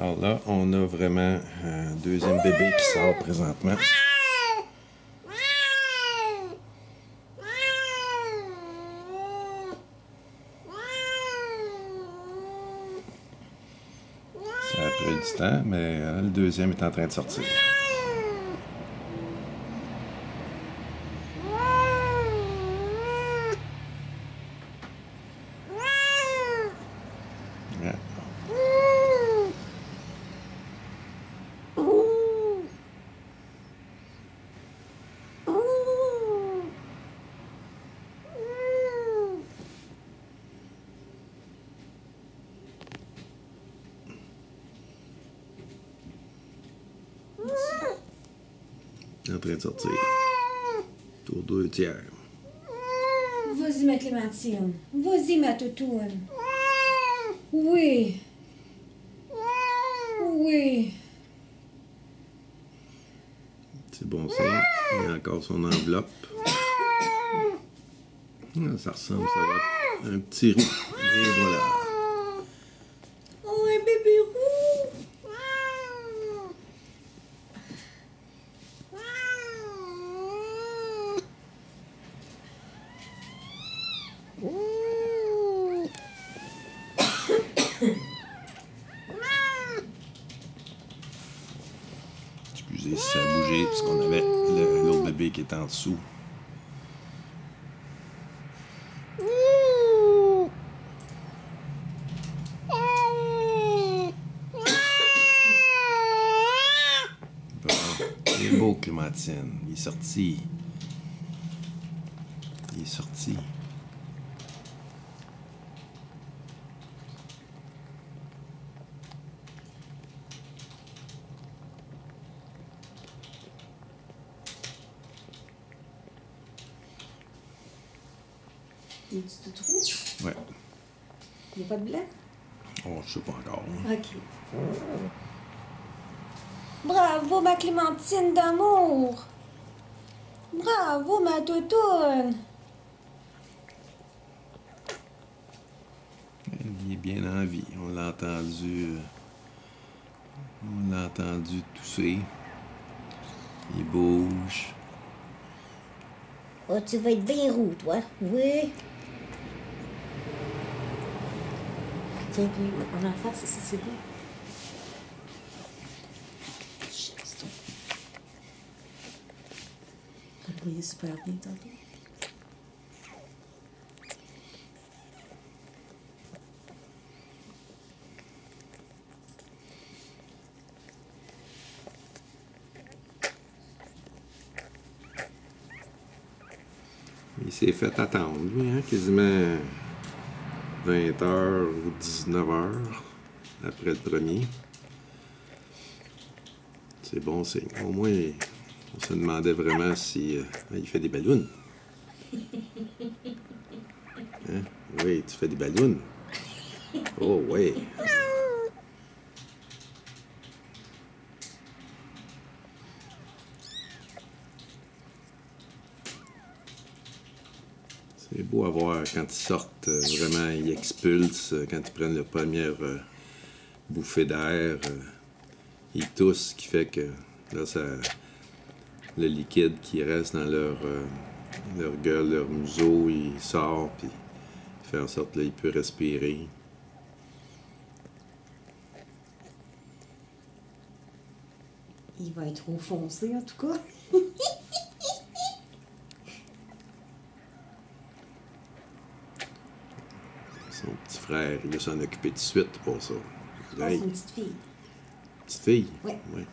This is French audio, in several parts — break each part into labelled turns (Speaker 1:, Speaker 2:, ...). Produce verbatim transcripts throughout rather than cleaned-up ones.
Speaker 1: Alors là, on a vraiment un deuxième bébé qui sort présentement. Ça a pris du temps, mais euh, le deuxième est en train de sortir. Yeah. En train de sortir. Tour deux tiers.
Speaker 2: Vas-y, ma Clémentine. Vas-y, ma toutoune. Oui. Oui.
Speaker 1: C'est bon signe. Il y a encore son enveloppe. Ah, ça ressemble, ça va être un petit roux. Et voilà.
Speaker 2: Oh, un bébé roux.
Speaker 1: Excusez si ça a bougé, parce qu'on avait l'autre bébé qui est en dessous. Bon, il est beau, Clémentine. Il est sorti. Il est sorti.
Speaker 2: Il y a du tout roux?
Speaker 1: Ouais.
Speaker 2: Il n'y a pas de blanc?
Speaker 1: Oh, je sais pas encore.
Speaker 2: OK. Bravo, ma Clémentine d'amour! Bravo, ma toutoune!
Speaker 1: Il est bien en vie. On l'a entendu. On l'a entendu tousser. Il bouge.
Speaker 2: Oh, tu vas être bien roux, toi. Oui. Tiens, puis on en face, ici, c'est beau. Chut, on va briller super bien tantôt.
Speaker 1: Il s'est fait attendre, lui, hein, quasiment vingt heures ou dix-neuf heures après le premier. C'est bon signe. Au moins, on se demandait vraiment si... Euh, il fait des ballons. Hein? Oui, tu fais des ballons. Oh, oui. C'est beau à voir quand ils sortent, euh, vraiment, ils expulsent, euh, quand ils prennent leur première euh, bouffée d'air, euh, ils toussent, ce qui fait que là, ça, le liquide qui reste dans leur, euh, leur gueule, leur museau, il sort, puis il fait en sorte qu'il peut respirer.
Speaker 2: Il va être trop foncé, en tout cas.
Speaker 1: Son petit frère, il va s'en occuper tout de suite pour ça.
Speaker 2: C'est
Speaker 1: Hey,
Speaker 2: une petite fille.
Speaker 1: petite fille?
Speaker 2: Oui.
Speaker 1: Ouais.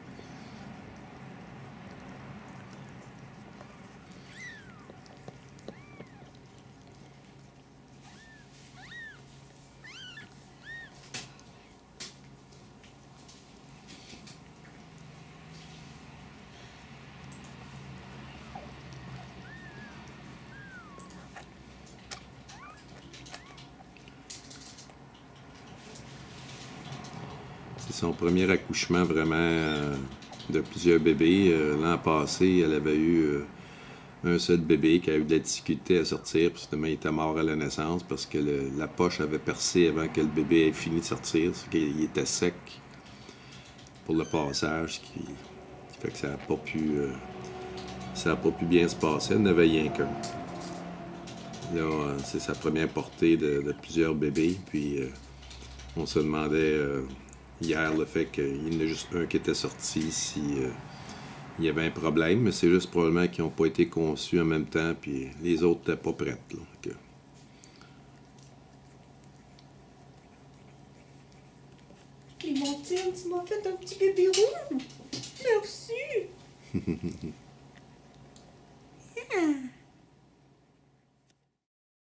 Speaker 1: C'est son premier accouchement vraiment euh, de plusieurs bébés. Euh, L'an passé, elle avait eu euh, un seul bébé qui a eu de la difficulté à sortir, puis finalement il était mort à la naissance parce que le, la poche avait percé avant que le bébé ait fini de sortir, c'est qu'il était sec. pour le passage, qui, qui fait que ça n'a pas pu euh, ça a pas pu bien se passer. Elle n'avait rien qu'un. Là, euh, c'est sa première portée de, de plusieurs bébés, puis euh, on se demandait euh, hier le fait qu'il y en a juste un qui était sorti, si euh, il y avait un problème, mais c'est juste probablement qu'ils n'ont pas été conçus en même temps, puis les autres n'étaient pas prêtes. Là. Que...
Speaker 2: Clémentine, tu m'as fait un petit bébé roux. Merci.